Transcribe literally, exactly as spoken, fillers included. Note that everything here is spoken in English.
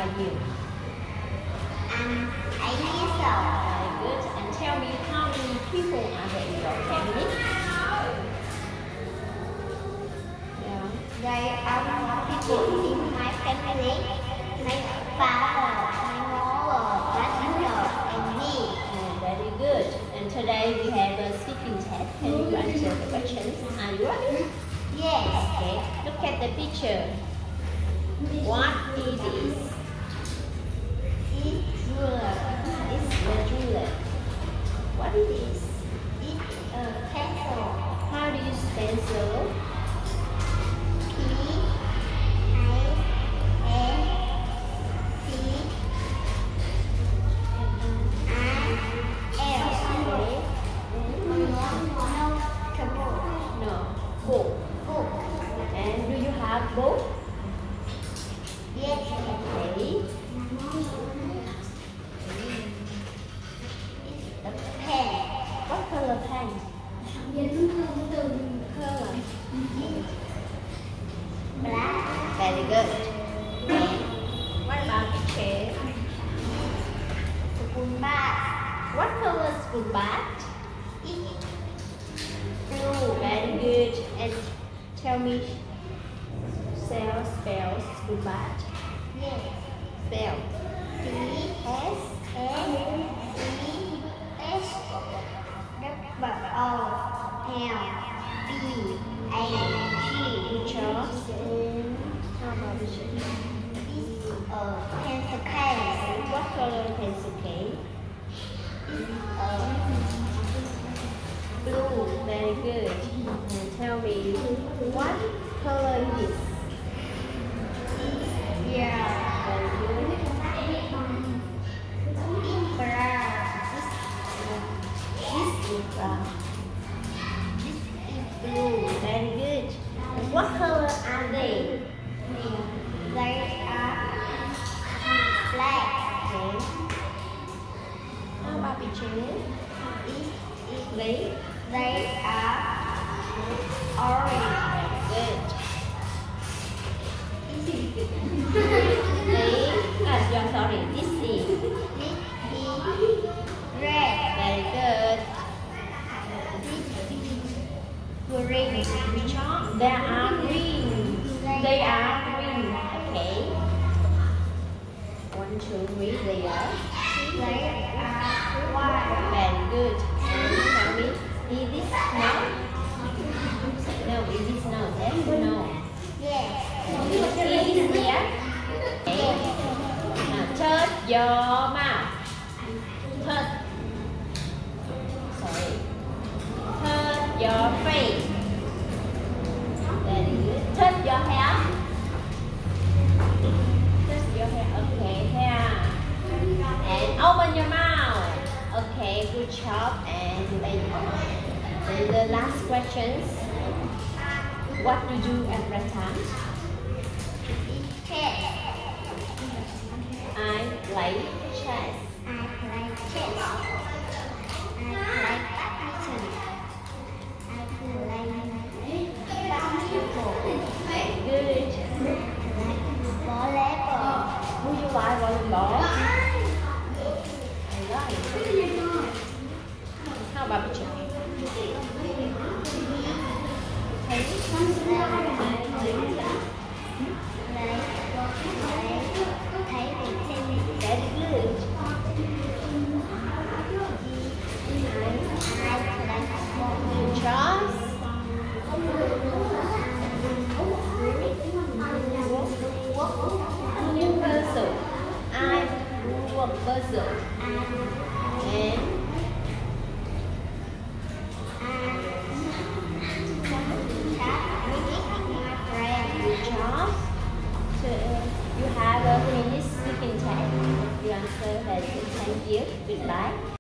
are you? I'm eight years old. Very good. And tell me how many people are there in your family? Yeah. There are more people in my family. My father, my mother, grandmother, and me. Oh, very good. And today we have a speaking test. Can you answer the questions? Are you ready? Yes. Okay. Look at the picture. What is this? It's ruler. It's the ruler. What is this? It's a pencil. How do you spell so? P I N C I L. No, No. Book. book. And do you have book? Yes. Okay. The pen. What color pen? Color. Black. Very good. And what about the chair? Spoon bag. What color spoon bat? It's Blue. Very good. And tell me, spell spell spoon bat. yes. Spell. T S N E S W O L B A G. Charles. And how about the chair? It's a pencil case. What color pencil case? Uh, Blue. Very good. And tell me, what color is this? yeah. Very good. It's brown. This is brown. This is blue. Very good. What color are they? They are black. Okay. How about the chair? It is They? They are orange. Good. They? Ah, yeah, sorry. This is. This is red. Very good. Green. Which one? They are green. They are green. Okay. One, two, three. They are. They are white. Very good. And tell me, is this snow? No, is this snow? Yes or no? Yes. Is this here? Okay. Now, shut your mouth. Shut. Sorry. Shut your face. Very good. Shut your hair. Shut your hair. Okay, hair. And open your mouth. Okay, good job. And then, then the last questions. What do you do at break time? It's chess. I play chess. I play chess. I play badminton. I play basketball. Good. Volleyball. Do you like volleyball? I like. How about picture? Very good. Charles. New puzzle. I do a puzzle. And Charles. So, uh, you have a finished speaking test. The answer has been thank you. Goodbye.